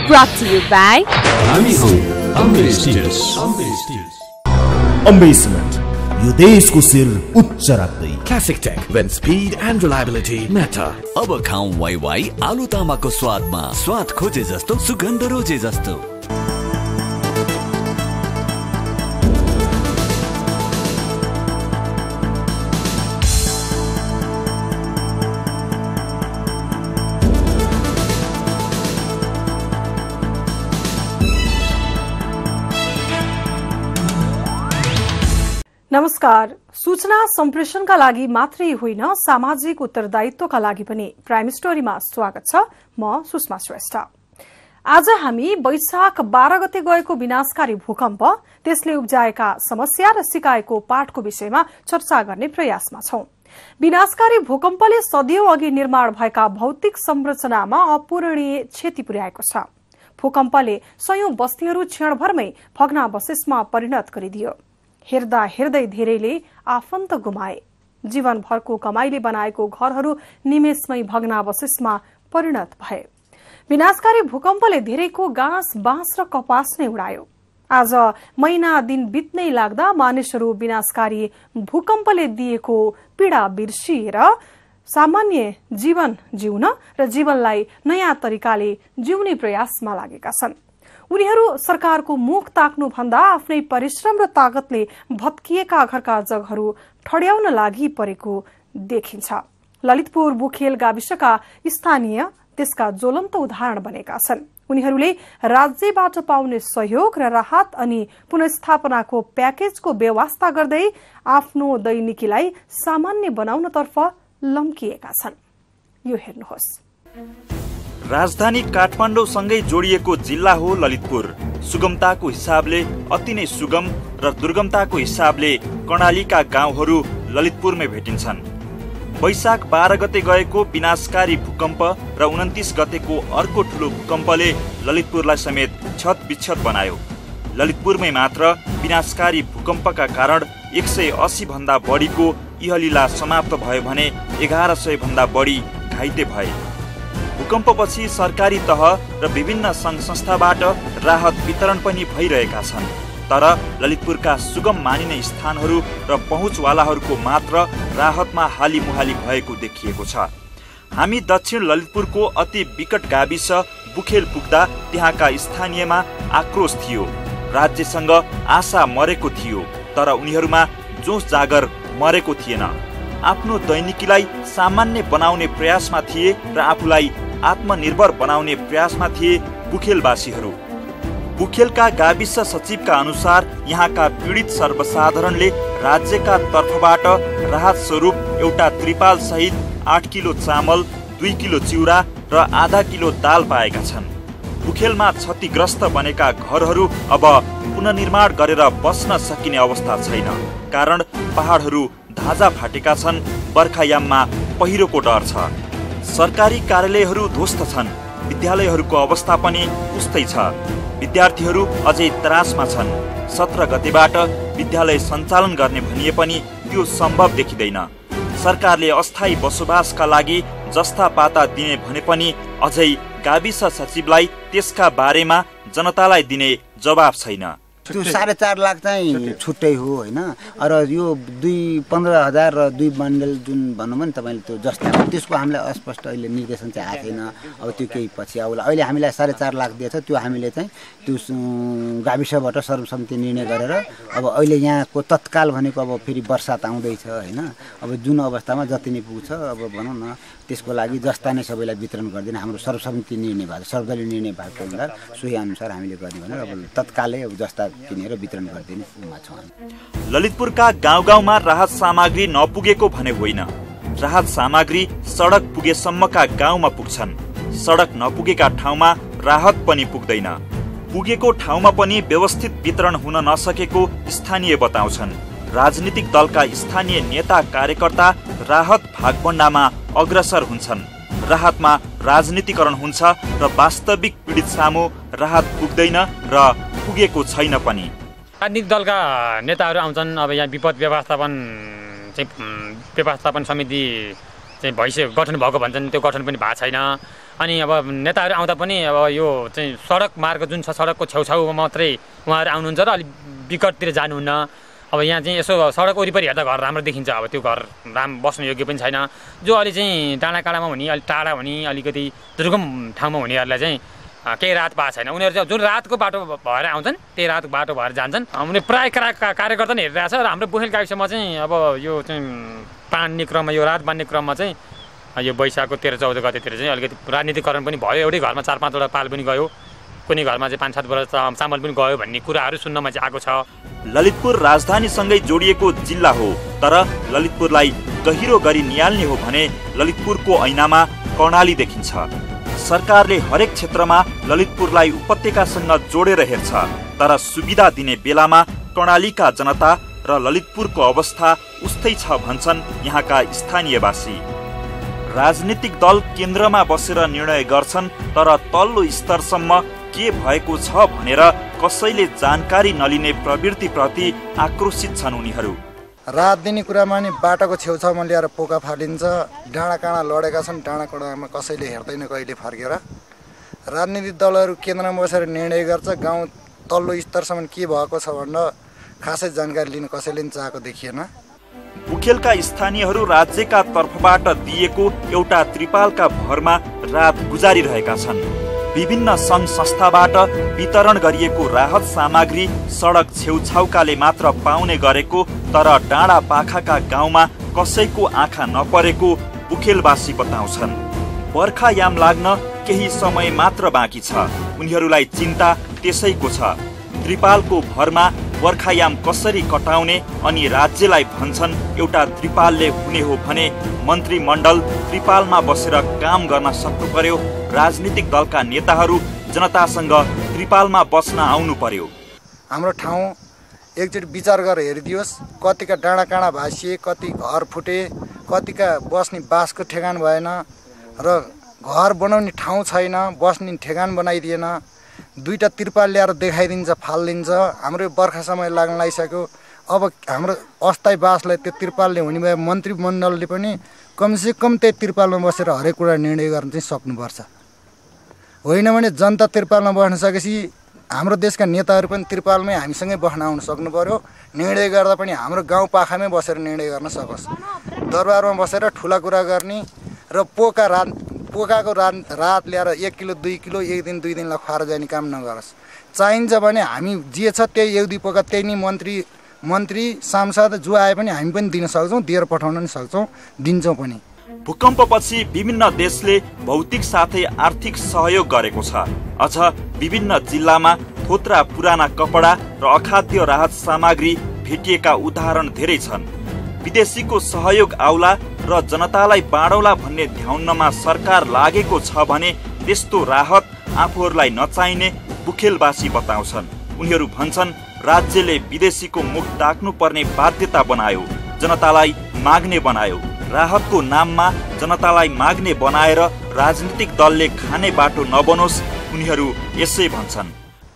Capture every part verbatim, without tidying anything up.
Brought to you by Ambe Cement, यो देशको शिर उच्च राख्दै। Classic Tech, when speed and reliability matter. अब खाऊं वाई वाई आलु तामाको स्वादमा, स्वाद खोजे जस्तो सुगन्ध रोजे जस्तो। नमस्कार। सूचना सम्प्रेषणका लागि मात्रै होइन, सामाजिक उत्तरदायित्वका लागि पनि प्राइम स्टोरीमा स्वागत छ। म सुषमा श्रेष्ठ। आज हामी वैशाख बाह्र गते गएको विनाशकारी भूकम्प, त्यसले उब्जाएका समस्या र सिकाएको पाठको विषयमा चर्चा गर्ने प्रयासमा छौं। विनाशकारी भूकम्पले सदियौं अघि निर्माण भएका भौतिक संरचनामा अपूरणीय क्षति पुर्याएको छ। भूकम्पले सयौं बस्तीहरू क्षणभरमै भग्नावशेषमा परिणत गरिदियो। हेर्दा हेर्दै धेरैले आफन्त गुमाए। जीवनभरको कमाईले बनाएको घरहरू निमेषमै भग्नावशेषमा परिणत भए। विनाशकारी भूकम्पले धेरैको गाँस, बाँस र कपास नै उडायो। आज महिना दिन बित्नै लाग्दा मानिसहरू विनाशकारी भूकम्पले दिएको पीडा बिर्सिएर सामान्य जीवन जिउन र जीवनलाई नयाँ तरिकाले जिउने प्रयासमा लागेका छन्। उनीहरू सरकारको मुख ताक्नु भन्दा आफ्नै परिश्रम र ताकतले भत्किएका घरका जगहरू ठड्याउन लागि परेको देखिन्छ। ललितपुर बुखेल गाविसका स्थानीय त्यसका ज्वलन्त उदाहरण बनेका छन्। उनीहरूले राज्यबाट पाउने सहयोग र राहत अनि पुनर्स्थापनाको प्याकेजको व्यवस्था गर्दै आफ्नो दैनिकीलाई सामान्य बनाउनतर्फ लम्किएका छन्। यो हेर्नुहोस्। राजधानी काठमाडौँसँगै जोडिएको जिल्ला हो ललितपुर। सुगमताको हिसाबले अति नै सुगम र दुर्गमताको हिसाबले कर्णालीका गाउँहरू ललितपुरमै भेटिन्छन्। वैशाख बाह्र गते गएको विनाशकारी भूकम्प र उन्तिस गतेको अर्को ठूलो भूकम्पले ललितपुरलाई समेत छत बिच्छत बनायो। ललितपुरमै मात्र विनाशकारी भूकम्पका कारण एक सय अस्सी भन्दा बढीको इहलीला समाप्त भयो भने एघार सय भन्दा बढी घाइते भए। भूकम्पपछि सरकारी तह र विभिन्न संघ संस्थाबाट राहत वितरण पनि भइरहेका छन्। तर ललितपुरका सुगम मानिने स्थानहरू र पहुँचवालाहरूको मात्र राहतमा हालीमुहाली भएको देखिएको छ। हामी दक्षिण ललितपुरको अति विकट गाविस बुखेल पुग्दा त्यहाँका स्थानीयमा आक्रोश थियो। राज्यसँग आशा मरेको थियो, तर उनीहरूमा जोश जागर मरेको थिएन। आफ्नो दैनिकीलाई सामान्य बनाउने प्रयासमा थिए र आफूलाई आत्मनिर्भर बनाउने प्रयासमा थिए बुखेलवासीहरू। बुखेलका गाविस सचिवका अनुसार यहाँका पीडित सर्वसाधारणले राज्यका तर्फबाट राहत स्वरूप एउटा त्रिपाल सहित आठ किलो चामल, दुई किलो चिउरा र आधा किलो दाल पाएका छन्। बुखेलमा क्षतिग्रस्त बनेका घरहरू अब पुनर्निर्माण गरेर बस्न सकिने अवस्था छैन, कारण पहाडहरू धाजा फाटेका छन्। बर्खायाममा पहिरोको डर छ। सरकारी कार्यालयहरू ध्वस्त छन्। विद्यालयहरूको अवस्था पनि उस्तै छ। विद्यार्थीहरू अझै त्रासमा छन्। सत्र गतेबाट विद्यालय सञ्चालन गर्ने भनिए पनि त्यो सम्भव देखिँदैन। सरकारले अस्थायी बसोबासका लागि जस्ता पाता दिने भने पनि अझै गाविस सचिवलाई त्यसका बारेमा जनतालाई दिने जवाब छैन। त्यो साढे चार लाख चाहिँ छुट्टै हो होइन। र यो दुई पन्ध्र हजार र दुई बन्डल जुन भनौँ भने तपाईँले त्यो जस्ता त्यसको हामीलाई अस्पष्ट अहिले निर्देशन चाहिँ आएको छैन। अब त्यो केही पछि आउला। अहिले हामीलाई साढे चार लाख दिएछ, त्यो हामीले चाहिँ त्यो गाविसबाट सर्वसम्मति निर्णय गरेर अब अहिले यहाँको तत्काल भनेको अब फेरि वर्षात आउँदैछ होइन। अब जुन अवस्थामा जति नै पुग्छ अब भनौँ न त्यसको लागि जस्ता नै सबैलाई वितरण गरिदिन हाम्रो सर्वसम्मति निर्णय भएको सर्वदलीय निर्णय भएको अनुसार सोही अनुसार हामीले गर्ने भनेर अब तत्कालै अब जस्ता किनेर वितरण गरिदिने उमा छौँ। ललितपुरका गाउँ गाउँमा राहत सामग्री नपुगेको भने होइन। राहत सामग्री सडक पुगेसम्मका गाउँमा पुग्छन्। सडक नपुगेका ठाउँमा राहत पनि पुग्दैन। पुगेको ठाउँमा पनि व्यवस्थित वितरण हुन नसकेको स्थानीय बताउँछन्। राजनीतिक दलका स्थानीय नेता कार्यकर्ता राहत भागभण्डामा अग्रसर हुन्छन्। राहतमा राजनीतिकरण हुन्छ र वास्तविक पीडित सामु राहत पुग्दैन र पुगेको छैन पनि। राजनीतिक दलका नेताहरू आउँछन्। अब यहाँ विपद व्यवस्थापन चाहिँ व्यवस्थापन समिति चाहिँ भइसक्यो गठन भएको भन्छन् त्यो गठन पनि भएको छैन। अनि अब नेताहरू आउँदा पनि अब यो चाहिँ सडक मार्ग जुन छ सडकको छेउछाउमा मात्रै उहाँहरू आउनुहुन्छ र अलिक विकटतिर जानुहुन्न। अब यहाँ चाहिँ यसो सडक वरिपरि हेर्दा घर राम्रो देखिन्छ, अब त्यो घर राम बस्नु योग्य पनि छैन। जो अलि चाहिँ डाँडा काँडामा हुने अलिक टाढा हुने अलिकति दुर्गम ठाउँमा हुनेहरूलाई चाहिँ केही राहत पाएको छैन। उनीहरू चाहिँ जुन रातको बाटो भएर आउँछन् त्यही रात बाटो भएर जान्छन्। उनीहरू प्रायः कार्यकर्ता नै हेरिरहेछ र हाम्रो बुखेल गाविसमा चाहिँ अब यो चाहिँ बाँड्ने क्रममा यो रात बाँड्ने क्रममा चाहिँ यो वैशाखको तेह्र चौध गतेतिर चाहिँ अलिकति राजनीतिकरण पनि भयो। एउटै घरमा चार पाँचवटा पाल पनि गयो, कुनै घरमा चाहिँ पाँच सात बोरा चामल पनि गयो भन्ने कुराहरू सुन्नमा चाहिँ आएको छ। ललितपुर राजधानीसँगै जोडिएको जिल्ला हो, तर ललितपुरलाई गहिरो गरी निहाल्ने हो भने ललितपुरको ऐनामा कर्णाली देखिन्छ। सरकारले हरेक क्षेत्रमा ललितपुरलाई उपत्यकासँग जोडेर हेर्छ, तर सुविधा दिने बेलामा कर्णालीका जनता र ललितपुरको अवस्था उस्तै छ भन्छन् यहाँका स्थानीयवासी। राजनीतिक दल केन्द्रमा बसेर निर्णय गर्छन्, तर तल्लो स्तरसम्म के भएको छ भनेर कसैले जानकारी नलिने प्रवृत्तिप्रति आक्रोशित छन् उनीहरू। रात दिने कुरामा नि बाटोको छेउछाउमा ल्याएर पोका फालिन्छ, डाँडा काँडा लडेका छन्, डाँडा काँडामा कसैले हेर्दैन कहिले फर्केर। राजनीतिक दलहरू केन्द्रमा बसेर निर्णय गर्छ, गाउँ तल्लो स्तरसम्म के भएको छ भनेर खासै जानकारी लिन कसैले पनि चाहेको देखिएन। बुखेलका स्थानीयहरू राज्यका तर्फबाट दिएको एउटा त्रिपालका भरमा रात गुजारिरहेका छन्। विभिन्न सङ्घ संस्थाबाट वितरण गरिएको राहत सामग्री सडक छेउछाउकाले मात्र पाउने गरेको, तर डाँडा पाखाका गाउँमा कसैको आँखा नपरेको बुखेलवासी बताउँछन्। बर्खायाम लाग्न केही समय मात्र बाँकी छ, उनीहरूलाई चिन्ता त्यसैको छ। त्रिपालको भरमा बर्खायाम कसरी कटाउने अनि राज्यलाई भन्छन् एउटा त्रिपालले हुने हो भने मन्त्रीमण्डल त्रिपालमा बसेर काम गर्न सक्नु पर्यो। राजनीतिक दलका नेताहरू जनतासँग त्रिपालमा बस्न आउनु पर्यो। हाम्रो ठाउँ एकचोटि विचार गरेर हेरिदियोस्, कतिका डाँडा काँडा भाँसिए, कति घर फुटे, कतिका बस्ने बाँसको ठेगान भएन र घर बनाउने ठाउँ छैन, बस्ने ठेगान बनाइदिएन। दुईटा त्रिपाल ल्याएर देखाइदिन्छ, फालिदिन्छ। हाम्रो बर्खा समय लाग्न लागिसक्यो। अब हाम्रो अस्थायी बासलाई त्यो त्रिपालले हुने भए मन्त्रीमण्डलले पनि कमसेकम त्यही त्रिपालमा बसेर हरेक कुरा निर्णय गर्न चाहिँ सक्नुपर्छ। होइन भने जनता त्रिपालमा बस्न सकेपछि हाम्रो देशका नेताहरू पनि त्रिपालमै हामीसँगै बस्न आउन सक्नु पर्यो। निर्णय गर्दा पनि हाम्रो गाउँ पाखामै बसेर निर्णय गर्न सकोस्। दरबारमा बसेर ठुला कुरा गर्ने र पोका रात पोकाको रात रात ल्याएर एक किलो दुई किलो एक दिन दुई दिनलाई खुवाएर जाने काम नगरोस्। चाहिन्छ भने हामी जे छ त्यही एक दुई पोका त्यही नै मन्त्री मन्त्री सांसद जो आए पनि हामी पनि दिन सक्छौँ, दिएर पठाउन पनि सक्छौँ, दिन्छौँ पनि। भूकम्पपछि विभिन्न देशले भौतिक साथै आर्थिक सहयोग गरेको छ। अझ विभिन्न जिल्लामा थोत्रा पुराना कपडा र अखाद्य राहत सामग्री भेटिएका उदाहरण धेरै छन्। विदेशीको सहयोग आउला र जनतालाई बाँडौला भन्ने ध्याउनमा सरकार लागेको छ भने त्यस्तो राहत आफूहरूलाई नचाहिने बुखेलवासी बताउँछन्। उनीहरू भन्छन् राज्यले विदेशीको मुख ताक्नु पर्ने बाध्यता बनायो, जनतालाई माग्ने बनायो। राहतको नाममा जनतालाई माग्ने बनाएर राजनीतिक दलले खाने बाटो नबनोस्, उनीहरू यसै भन्छन्।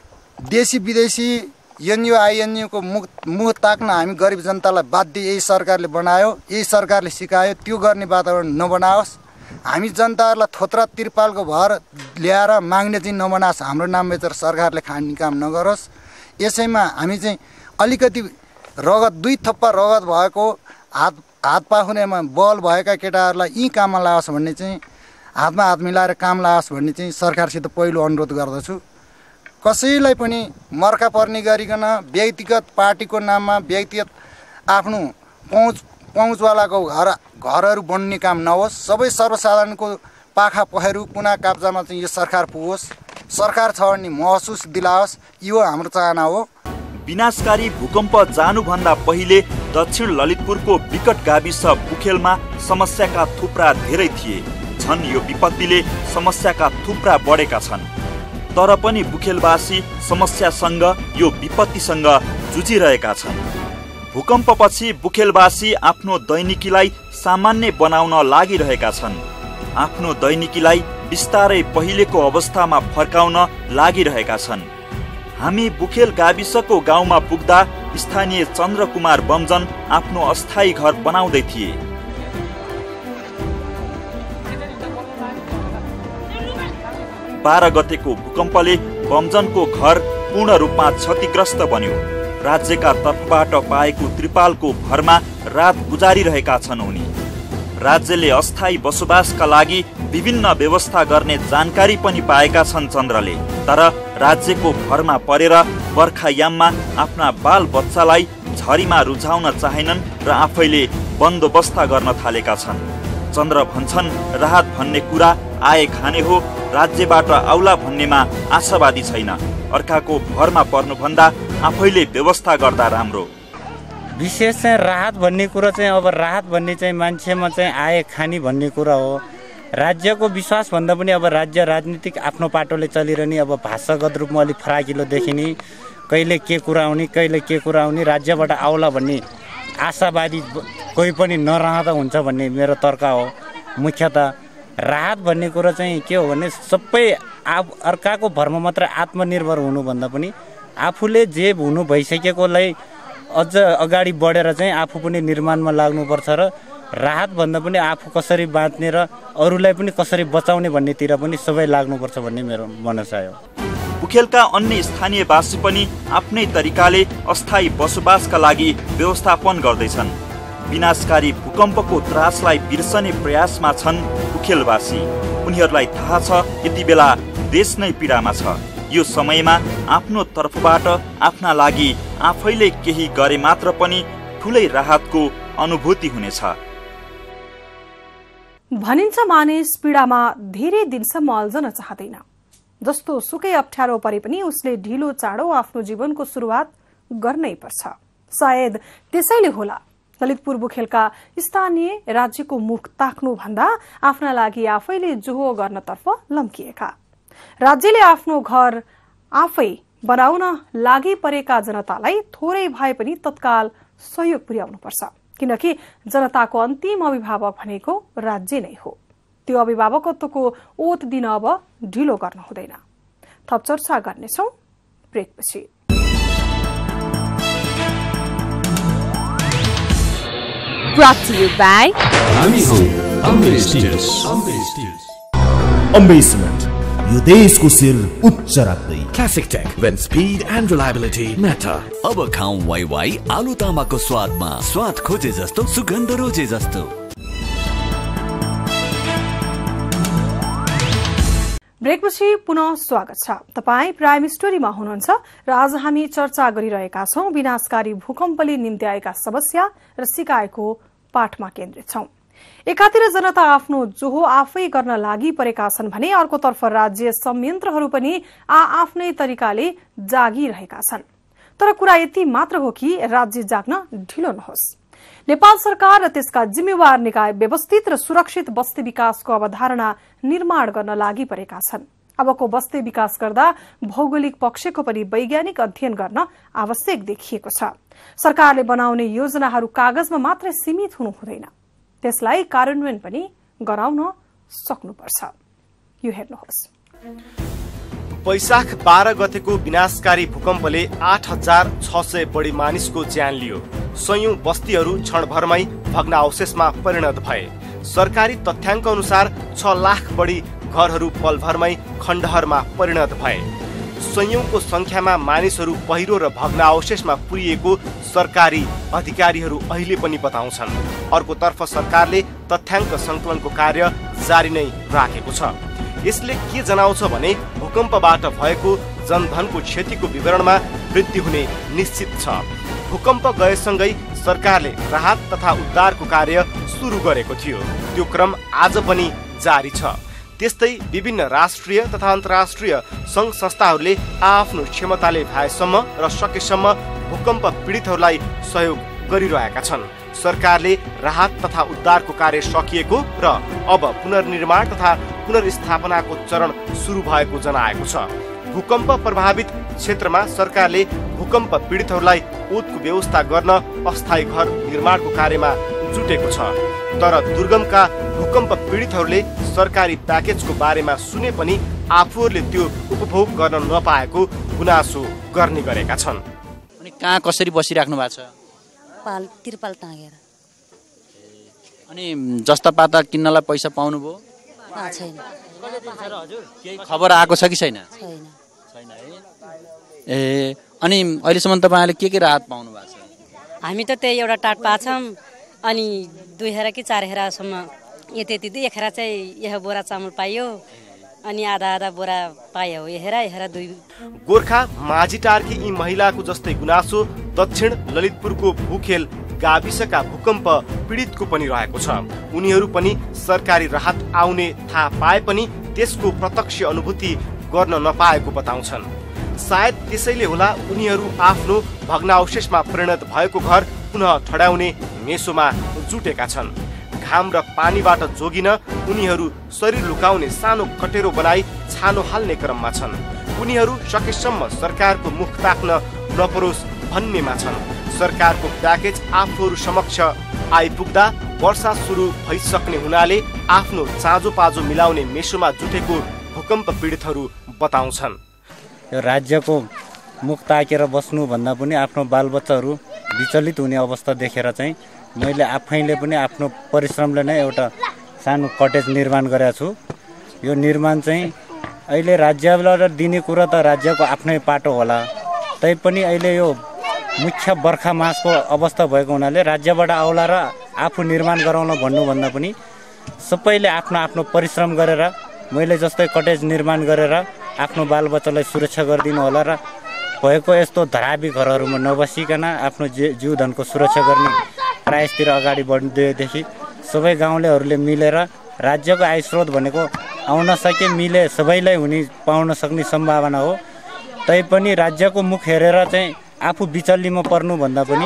देशी विदेशी एनजिओ आइएनजिओको मुख मुख ताक्न हामी गरिब जनतालाई बाध्य यही सरकारले बनायो, यही सरकारले सिकायो। त्यो गर्ने वातावरण नबनाओस्। हामी जनताहरूलाई थोत्रा त्रिपालको भर ल्याएर माग्ने चाहिँ नबनाओस्। हाम्रो नाम बेचेर सरकारले खाने काम नगरोस्। यसैमा हामी चाहिँ अलिकति रगत दुई थप्पा रगत भएको हात हात पाखुनेमा बल भएका केटाहरूलाई यी काममा लाओस् भन्ने चाहिँ हातमा हात मिलाएर काम लाओस् भन्ने चाहिँ सरकारसित पहिलो अनुरोध गर्दछु। कसैलाई पनि मर्का पर्ने गरिकन व्यक्तिगत पार्टीको नाममा व्यक्तिगत आफ्नो पहुँच पहुँचवालाको घर घरहरू बन्ने काम नहोस्। सबै सर्वसाधारणको पाखा पहेरु कुना काप्चामा चाहिँ यो सरकार पुगोस्, सरकार छ भन्ने महसुस दिलाओस्, यो हाम्रो चाहना हो। विनाशकारी भूकम्प जानुभन्दा पहिले दक्षिण ललितपुरको विकट गाविस बुखेलमा समस्याका थुप्रा धेरै थिए। झन् यो विपत्तिले समस्याका थुप्रा बढेका छन्। तर पनि बुखेलवासी समस्यासँग यो विपत्तिसँग जुझिरहेका छन्। भूकम्पपछि बुखेलवासी आफ्नो दैनिकीलाई सामान्य बनाउन लागिरहेका छन्। आफ्नो दैनिकीलाई बिस्तारै पहिलेको अवस्थामा फर्काउन लागिरहेका छन्। हामी बुखेल गाविसको गाउँमा पुग्दा स्थानीय चन्द्रकुमार बमजन आफ्नो अस्थायी घर बनाउँदै थिए। बाह्र गतेको भूकम्पले बमजनको घर पूर्ण रूपमा क्षतिग्रस्त बन्यो। राज्यका तर्फबाट पाएको त्रिपालको भरमा रात गुजारिरहेका छन् उनी। राज्यले अस्थायी बसोबासका लागि विभिन्न व्यवस्था गर्ने जानकारी पनि पाएका छन् चन्द्रले। तर राज्यको भरमा परेर बर्खायाममा आफ्ना बाल बच्चालाई झरीमा रुझाउन चाहेनन् र आफैले बन्दोबस्त गर्न थालेका छन्। चन्द्र भन्छन् राहत भन्ने कुरा आए खाने हो, राज्यबाट आउला भन्नेमा आशावादी छैन। अर्काको भरमा पर्नुभन्दा आफैले व्यवस्था गर्दा राम्रो। विशेष चाहिँ राहत भन्ने कुरा चाहिँ अब राहत भन्ने चाहिँ मान्छेमा चाहिँ आए खाने भन्ने कुरा हो। राज्यको विश्वास भन्दा पनि अब राज्य राजनीतिक आफ्नो पाटोले चलिरहने, अब भाषागत रूपमा अलिक फराकिलो देखिने, कहिले के कुरा आउने कहिले के कुरा आउने, राज्यबाट आउला भन्ने आशावादी कोही पनि नरहँदा हुन्छ भन्ने मेरो तर्क हो। मुख्यतः राहत भन्ने कुरा चाहिँ के हो भने सबै आफ अर्काको भरमा मात्र आत्मनिर्भर हुनुभन्दा पनि आफूले जे हुनु भइसकेकोलाई अझ अगाडि बढेर चाहिँ आफू पनि निर्माणमा लाग्नुपर्छ र राहत भन्दा पनि आफू कसरी बाँच्ने र अरूलाई पनि कसरी बचाउने भन्नेतिर पनि सबै लाग्नुपर्छ भन्ने मेरो मनसाय हो। बुखेलका अन्य स्थानीयवासी पनि आफ्नै तरिकाले अस्थायी बसोबासका लागि व्यवस्थापन गर्दैछन्। विनाशकारी भूकम्पको त्रासलाई बिर्सने प्रयासमा छन् बुखेलवासी। उनीहरूलाई थाहा छ यति बेला देश नै पीडामा छ। यो समयमा आफ्नो तर्फबाट आफ्ना लागि आफैले केही गरे मात्र पनि ठुलै राहतको अनुभूति हुनेछ। भनिन्छ मानिस पीडामा धेरै दिनसम्म अल्झन चाहदैन। जस्तो सुकै अप्ठ्यारो परे पनि उसले ढिलो चाँडो आफ्नो जीवनको सुरुवात गर्नै पर्छ। सायद त्यसैले होला ललितपुर बुखेलका स्थानीय राज्यको मुख ताक्नु भन्दा आफ्ना लागि आफैले जोहो गर्नतर्फ लम्किएका। राज्यले आफ्नो घर आफै बनाउन लागि परेका जनतालाई थोरै भए पनि तत्काल सहयोग पुर्याउनुपर्छ, किनकि जनताको अन्तिम अभिभावक भनेको राज्य नै हो। त्यो अभिभावकत्वको ओत दिन अब ढिलो गर्न हुँदैन। थप चर्चा गर्नेछौं ब्रेकपछि। Brought to you by Ambe cement, यो देशको शिर उच्च राख्दै। Classic Tech, when speed and reliability matter. अब खाऊं वाई वाई आलु तामाको स्वादमा, स्वाद खोजे जस्तो सुगन्ध रोजे जस्तो। ब्रेकपछि पुनः स्वागत छ। तपाई प्राइम स्टोरीमा हुनुहुन्छ र आज हामी चर्चा गरिरहेका छौं विनाशकारी भूकम्पले निम्त्याएका समस्या र सिकाएको पाठमा केन्द्रित छौं। एकातिर जनता आफ्नो जोहो आफै गर्न लागि परेका छन् भने अर्कोतर्फ राज्य संयन्त्रहरू पनि आ आफ्नै तरिकाले जागिरहेका छन्। तर कुरा यति मात्र हो कि राज्य जाग्न ढिलो नहोस्। नेपाल सरकार र त्यसका जिम्मेवार निकाय व्यवस्थित र सुरक्षित बस्ती विकासको अवधारणा निर्माण गर्न लागि परेका छन्। अबको बस्ती विकास गर्दा भौगोलिक पक्षको पनि वैज्ञानिक अध्ययन गर्न आवश्यक देखिएको छ। सरकारले बनाउने योजनाहरू कागजमा मात्रै सीमित हुनु हुँदैन, त्यसलाई कार्यान्वयन पनि गराउन सक्नुपर्छ। यो हेर्नुहोस्। वैशाख बाह्र गतेको विनाशकारी भूकम्पले आठ हजार छ सय बढी मानिसको ज्यान लियो। सयौं बस्तीहरू क्षणभरमै भग्नावशेषमा परिणत भए। सरकारी तथ्याङ्क अनुसार छ लाख बढी घरहरू पलभरमै खण्डहरमा परिणत भए। सयौंको संख्यामा मानिसहरू पहिरो र भग्नावशेषमा पुरिएको सरकारी अधिकारीहरू अहिले पनि बताउँछन्। अर्कोतर्फ सरकारले तथ्याङ्क संकलनको कार्य जारी नै राखेको छ। यसले के जनाउँछ भने भूकम्पबाट भएको जनधनको क्षतिको विवरणमा वृद्धि हुने निश्चित छ। भूकम्प गएसँगै सरकारले राहत तथा उद्धारको कार्य सुरु गरेको थियो। त्यो क्रम आज पनि जारी छ। त्यस्तै विभिन्न राष्ट्रिय तथा अन्तर्राष्ट्रिय संघ संस्थाहरूले आफ्नो क्षमताले भएसम्म र सकेसम्म भूकम्प पीडितहरूलाई सहयोग गरिरहेका छन्। सरकारले राहत तथा उद्धारको कार्य सकिएको र अब पुनर्निर्माण तथा पुनर्स्थापनाको चरण सुरु भएको जनाएको छ। भूकम्प प्रभावित क्षेत्रमा सरकारले भूकम्प पीडितहरूलाई ओतको व्यवस्था गर्न अस्थायी घर निर्माणको कार्यमा जुटेको छ। तर दुर्गमका भूकम्प पीडितहरूले सरकारी प्याकेजको बारेमा सुने पनि आफूहरूले त्यो उपभोग गर्न नपाएको गुनासो गर्ने गरेका छन्। अनि कहाँ कसरी बसिराख्नु भएको छ? पाल तिरपाल टाँगेर। अनि जस्ता पाता किन्नलाई पैसा पाउनु भयो? छैन। केही खबर आएको छ कि छैन? छैन। छैन है। ए अनि अहिलेसम्म तपाईँले के के राहत पाउनु भएको छ? हामी त त्यही एउटा टाट पाछौँ अनि दुई हेरा कि चार हेरासम्म यति यति दुई एक हेरा चाहिँ यह बोरा चामल पाइयो अनि आधा आधा बोरा पायो। हेरा हेरा दुई गोर्खा माझीटारकी यी महिलाको जस्तै गुनासो दक्षिण ललितपुरको भूखेल गाविसका भूकम्प पीडितको पनि रहेको छ। उनीहरू पनि सरकारी राहत आउने थाहा पाए पनि त्यसको प्रत्यक्ष अनुभूति गर्न नपाएको बताउँछन्। सायद त्यसैले होला उनीहरू आफ्नो भग्नावशेषमा परिणत भएको घर पुनः ठडाउने मेसोमा जुटेका छन्। घाम र पानीबाट जोगिन उनीहरू शरीर लुकाउने सानो कटेरो बनाई छानो हाल्ने क्रममा छन्। उनीहरू सकेसम्म सरकारको मुख ताक्न नपरोस् भन्नेमा छन्। सरकारको प्याकेज आफूहरू समक्ष आइपुग्दा वर्षा सुरु भइसक्ने हुनाले आफ्नो चाँजो पाजो मिलाउने मेसोमा जुटेको भूकम्प पीडितहरू बताउँछन्। यो राज्यको मुख ताकेर बस्नुभन्दा पनि आफ्नो बालबच्चाहरू विचलित हुने अवस्था देखेर चाहिँ मैले आफैले पनि आफ्नो परिश्रमले नै एउटा सानो कटेज निर्माण गरेको छु। यो निर्माण चाहिँ अहिले राज्यबाट दिने कुरा त राज्यको आफ्नै पाटो होला, तैपनि अहिले यो मुख्य बर्खा मासको अवस्था भएको हुनाले राज्यबाट आउला र आफू निर्माण गराउन भन्नुभन्दा पनि सबैले आफ्नो आफ्नो परिश्रम गरेर मैले जस्तै कटेज निर्माण गरेर आफ्नो बालबच्चालाई सुरक्षा गरिदिनु होला र भएको यस्तो धराबी घरहरूमा नबसिकन आफ्नो जीवधनको सुरक्षा गर्ने प्रयासतिर अगाडि बढ्दैदेखि सबै गाउँलेहरूले मिलेर राज्यको आय स्रोत भनेको आउन सके मिले सबैलाई हुने पाउन सक्ने सम्भावना हो। तैपनि राज्यको मुख हेरेर चाहिँ आफू बिचल्लीमा पर्नुभन्दा पनि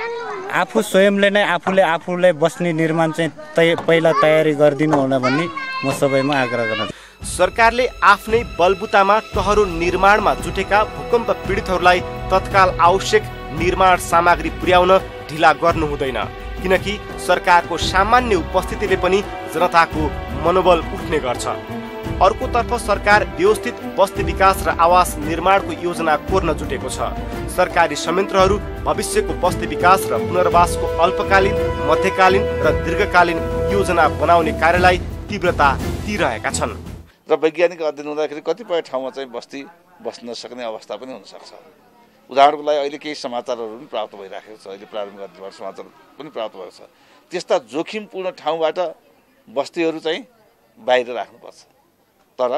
आफू स्वयंले नै आफूले आफूलाई बस्ने निर्माण चाहिँ तय पहिला तयारी गरिदिनु होला भन्ने म सबैमा आग्रह गर्न चाहन्छु। सरकारले आफ्नै बलबुतामा टहरो निर्माणमा जुटेका भूकम्प पीडितहरूलाई तत्काल आवश्यक निर्माण सामग्री पुर्याउन ढिला गर्नु हुँदैन, किनकि सरकारको सामान्य उपस्थितिले पनि जनताको मनोबल उठ्ने गर्छ। अर्कोतर्फ सरकार व्यवस्थित बस्ती विकास र आवास निर्माणको योजना कोर्न जुटेको छ। सरकारी संयन्त्रहरू भविष्यको बस्ती विकास र पुनर्वासको अल्पकालीन, मध्यकालीन र दीर्घकालीन योजना बनाउने कार्यलाई तीव्रता दिइरहेका छन्। र वैज्ञानिक अध्ययन हुँदाखेरि कतिपय ठाउँमा चाहिँ बस्ती बस्न सक्ने अवस्था पनि हुनसक्छ। उदाहरणको लागि अहिले केही समाचारहरू पनि प्राप्त भइराखेको छ, अहिले प्रारम्भिक अध्ययनबाट समाचार पनि प्राप्त भएको छ। त्यस्ता जोखिमपूर्ण ठाउँबाट बस्तीहरू चाहिँ बाहिर राख्नुपर्छ। तर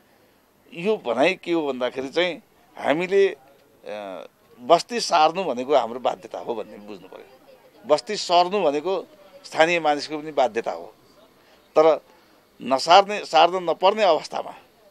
यो भनाइ के हो भन्दाखेरि चाहिँ हामीले बस्ती सार्नु भनेको हाम्रो बाध्यता हो भन्ने बुझ्नु पर्यो। बस्ती सर्नु भनेको स्थानीय मानिसको पनि बाध्यता हो। तर नसार्ने सार्न नपर्ने अवस्थामा,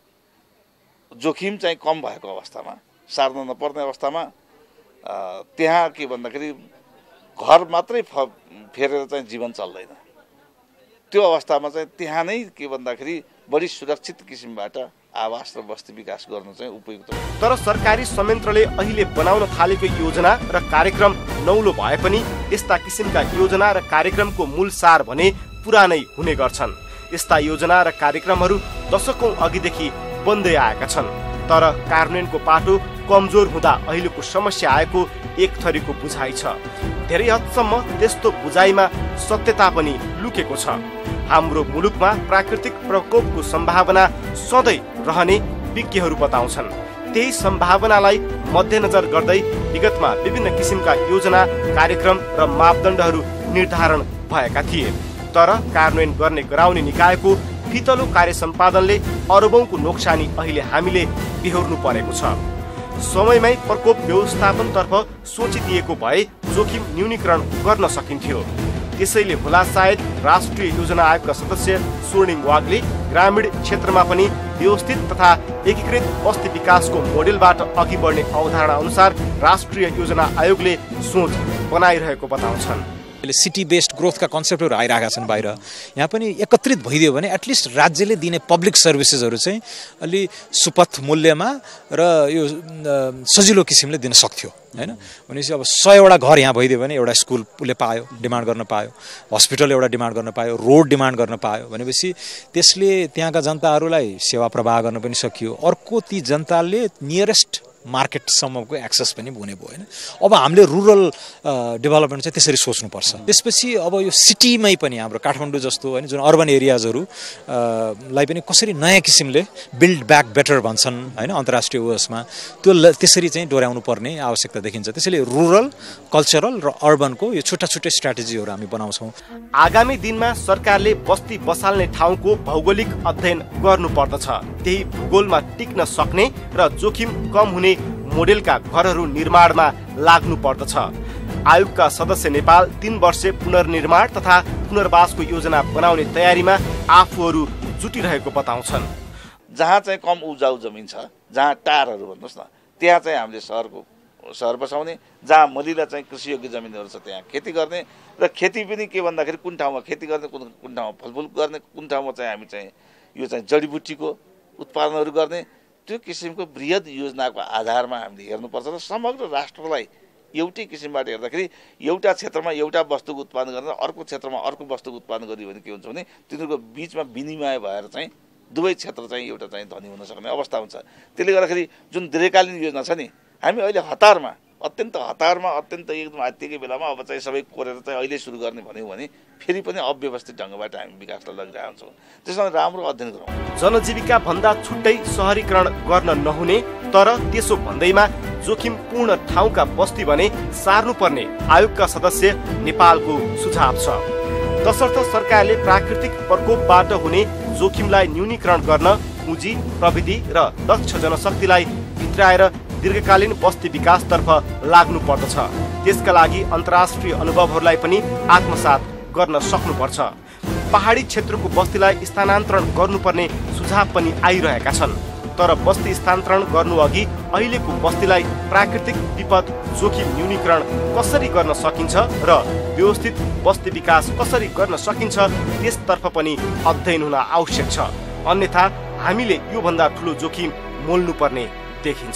जोखिम चाहिँ कम भएको अवस्थामा, सार्न नपर्ने अवस्थामा त्यहाँ के भन्दाखेरि घर मात्रै फेरेर चाहिँ जीवन चल्दैन। त्यो अवस्थामा चाहिँ त्यहाँ नै के भन्दाखेरि बढी सुरक्षित किसिमबाट आवास र बस्ती विकास गर्नु चाहिँ उपयुक्त हो। तर सरकारी संयन्त्रले अहिले बनाउन थालेको योजना र कार्यक्रम नौलो भए पनि यस्ता किसिमका योजना र कार्यक्रमको मूल सार भने पुरानै हुने गर्छन्। यस्ता योजना र कार्यक्रमहरू दशकौं अघिदेखि बन्दै आएका छन्, तर कार्यान्वयनको पाटो कमजोर हुँदा अहिलेको समस्या आएको एक थरीको बुझाइ छ। धेरै हदसम्म त्यस्तो बुझाइमा सत्यता पनि लुकेको छ। हाम्रो मुलुकमा प्राकृतिक प्रकोपको सम्भावना सधैँ रहने विज्ञहरू बताउँछन्। त्यही सम्भावनालाई मध्यनजर गर्दै विगतमा विभिन्न किसिमका योजना, कार्यक्रम र मापदण्डहरू निर्धारण भएका थिए। तर कार्यान्वयन गर्ने गराउने निकायको फितलो कार्य सम्पादनले अरबौंको नोक्सानी अहिले हामीले बेहोर्नु परेको छ। समयमै प्रकोप व्यवस्थापनतर्फ सोचिदिएको भए जोखिम न्यूनीकरण गर्न सकिन्थ्यो। त्यसैले होला सायद राष्ट्रिय योजना आयोगका सदस्य स्वर्णिम वागले ग्रामीण क्षेत्रमा पनि व्यवस्थित तथा एकीकृत बस्ती विकासको मोडेलबाट अघि बढ्ने अवधारणा अनुसार राष्ट्रिय योजना आयोगले सोच बनाइरहेको बताउँछन्। सिटी बेस्ड ग्रोथका कन्सेप्टहरू आइरहेका छन् बाहिर। यहाँ पनि एकत्रित भइदियो भने एटलिस्ट राज्यले दिने पब्लिक सर्भिसेसहरू चाहिँ अलि सुपथ मूल्यमा र यो सजिलो किसिमले दिन सक्थ्यो हैन। भनेपछि अब सयवटा घर यहाँ भइदियो भने एउटा स्कुलले पायो, डिमान्ड गर्न पायो, हस्पिटल एउटा डिमान्ड गर्न पायो, रोड डिमान्ड गर्न पायो भनेपछि त्यसले त्यहाँका जनताहरूलाई सेवा प्रवाह गर्न पनि सकियो। अर्को ती जनताले नियरेस्ट मार्केटसम्मको एक्सेस पनि हुने भयो होइन। अब हामीले रुरल डेभलपमेन्ट चाहिँ त्यसरी सोच्नुपर्छ। त्यसपछि अब यो सिटीमै पनि हाम्रो काठमाडौँ जस्तो होइन जुन अर्बन एरियाजहरू लाई पनि कसरी नयाँ किसिमले बिल्ड ब्याक बेटर भन्छन् होइन अन्तर्राष्ट्रिय उयसमा त्यो त्यसरी चाहिँ डोर्याउनु पर्ने आवश्यकता देखिन्छ। त्यसैले रुरल कल्चरल र अर्बनको यो छुट्टा छुट्टै स्ट्राटेजीहरू हामी बनाउँछौँ। आगामी दिनमा सरकारले बस्ती बसाल्ने ठाउँको भौगोलिक अध्ययन गर्नुपर्दछ। त्यही भूगोलमा टिक्न सक्ने र जोखिम कम हुने मोडेलका घरहरू निर्माणमा लाग्नु पर्दछ। आयोगका सदस्य नेपाल तीन वर्षे पुनर्निर्माण तथा पुनर्वासको योजना बनाउने तयारीमा आफूहरू जुटिरहेको बताउँछन्। जहाँ चाहिँ कम उब्जाउ जमिन छ, जहाँ टारहरू भन्नुहोस् न, त्यहाँ चाहिँ हामीले सहरको सहर बसाउने, जहाँ मलिला चाहिँ कृषियोग्य जमिनहरू छ त्यहाँ खेती गर्ने र खेती पनि के भन्दाखेरि कुन ठाउँमा खेती गर्ने, कुन कुन ठाउँमा फलफुल गर्ने, कुन ठाउँमा चाहिँ हामी चाहिँ यो चाहिँ जडीबुटीको उत्पादनहरू गर्ने, त्यो किसिमको बृहत योजनाको आधारमा हामीले हेर्नुपर्छ र समग्र राष्ट्रलाई एउटै किसिमबाट हेर्दाखेरि एउटा क्षेत्रमा एउटा वस्तुको उत्पादन गरेर अर्को क्षेत्रमा अर्को वस्तुको उत्पादन गरियो भने के हुन्छ भने तिनीहरूको बिचमा विनिमय भएर चाहिँ दुवै क्षेत्र चाहिँ एउटा चाहिँ धनी हुन सक्ने अवस्था हुन्छ। त्यसले गर्दाखेरि जुन दीर्घकालीन योजना छ नि, हामी अहिले हतारमा अत्यन्त हतारमा अत्यन्त एकदम आत्तिकै बेलामा अब चाहिँ सबै कोरेर चाहिँ अहिले सुरु गर्ने भन्यौँ भने फेरि पनि अव्यवस्थित ढङ्गबाट हामी विकासलाई लगिरहेका हुन्छौँ। त्यसमा राम्रो अध्ययन गरौँ। जनजीविका भन्दा छुट्टै सहरीकरण गर्न नहुने तर त्यसो भन्दैमा जोखिमपूर्ण ठाउँका बस्ती भने सार्नुपर्ने आयोगका सदस्य नेपालको सुझाव छ। तसर्थ सरकारले प्राकृतिक प्रकोपबाट हुने जोखिमलाई न्यूनीकरण गर्न पुँजी, प्रविधि र दक्ष जनशक्तिलाई भित्राएर दीर्घकालीन बस्ती विकासतर्फ लाग्नु पर्दछ। त्यसका लागि अन्तर्राष्ट्रिय अनुभवहरूलाई पनि आत्मसात गर्न सक्नुपर्छ। पहाडी क्षेत्रको बस्तीलाई स्थानान्तरण गर्नुपर्ने सुझाव पनि आइरहेका छन्। तर बस्ती स्थानान्तरण गर्नु अघि अहिलेको बस्तीलाई प्राकृतिक विपद जोखिम न्यूनीकरण कसरी गर्न सकिन्छ र व्यवस्थित बस्ती विकास कसरी गर्न सकिन्छ त्यसतर्फ पनि अध्ययन हुन आवश्यक छ। अन्यथा हामीले योभन्दा ठुलो जोखिम मोल्नुपर्ने देखिन्छ।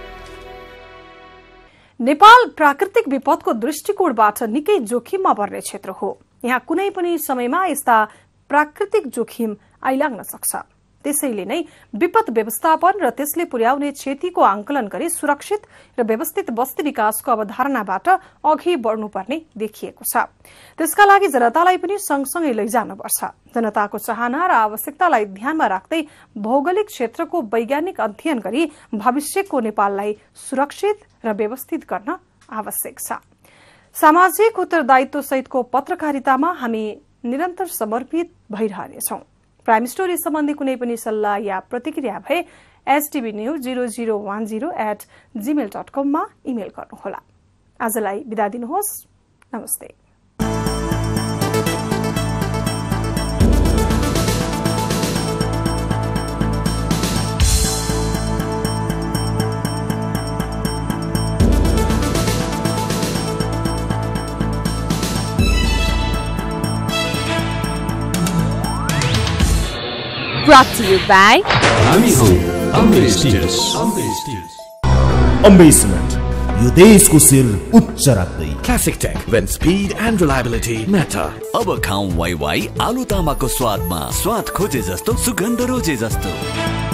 नेपाल प्राकृतिक विपदको दृष्टिकोणबाट निकै जोखिममा पर्ने क्षेत्र हो। यहाँ कुनै पनि समयमा यस्ता प्राकृतिक जोखिम आइलाग्न सक्छ। त्यसैले नै विपद व्यवस्थापन र त्यसले पुर्याउने क्षतिको आंकलन गरी सुरक्षित र व्यवस्थित बस्ती विकासको अवधारणाबाट अघि बढ्नुपर्ने देखिएको छ। त्यसका लागि जनतालाई पनि सँगसँगै लैजानुपर्छ। जनताको चाहना र आवश्यकतालाई ध्यानमा राख्दै भौगोलिक क्षेत्रको वैज्ञानिक अध्ययन गरी भविष्यको नेपाललाई सुरक्षित र व्यवस्थित गर्न आवश्यक छ। सामाजिक उत्तरदायित्व सहितको पत्रकारितामा हामी निरन्तर समर्पित भइरहनेछौं। प्राइम स्टोरी सम्बन्धी कुनै पनि सल्लाह या प्रतिक्रिया भए STV news zero zero one zero eight Gmail dot कममा इमेल गर्नुहोला। आजलाई बिदा दिनुहोस्। नमस्ते। Brought to you by Ambe Cement, यो देशको शिर उच्च राख्दै। Classic Tech, when speed and reliability matter. अब खाऊं वाई वाई आलु तामाको स्वादमा, स्वाद खोजे जस्तो सुगन्ध रोजे जस्तो।